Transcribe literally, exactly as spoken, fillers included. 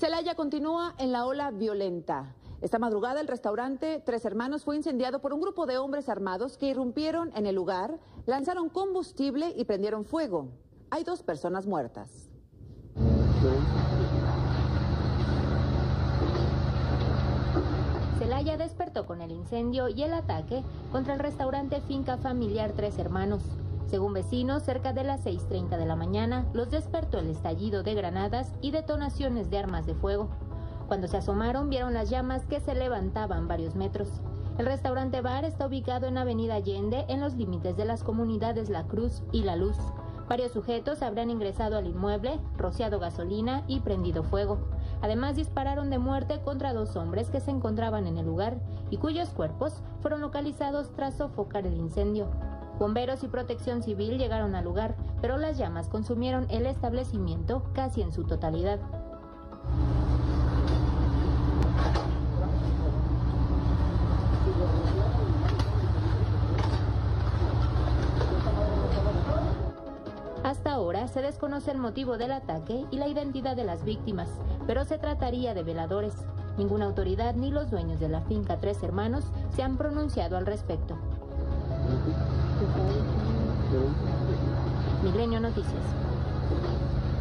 Celaya continúa en la ola violenta. Esta madrugada el restaurante Tres Hermanos fue incendiado por un grupo de hombres armados que irrumpieron en el lugar, lanzaron combustible y prendieron fuego. Hay dos personas muertas. Celaya despertó con el incendio y el ataque contra el restaurante Finca Familiar Tres Hermanos. Según vecinos, cerca de las seis treinta de la mañana, los despertó el estallido de granadas y detonaciones de armas de fuego. Cuando se asomaron, vieron las llamas que se levantaban varios metros. El restaurante bar está ubicado en Avenida Allende, en los límites de las comunidades La Cruz y La Luz. Varios sujetos habrán ingresado al inmueble, rociado gasolina y prendido fuego. Además, dispararon de muerte contra dos hombres que se encontraban en el lugar y cuyos cuerpos fueron localizados tras sofocar el incendio. Bomberos y Protección Civil llegaron al lugar, pero las llamas consumieron el establecimiento casi en su totalidad. Hasta ahora se desconoce el motivo del ataque y la identidad de las víctimas, pero se trataría de veladores. Ninguna autoridad ni los dueños de la finca Tres Hermanos se han pronunciado al respecto. Milenio Noticias.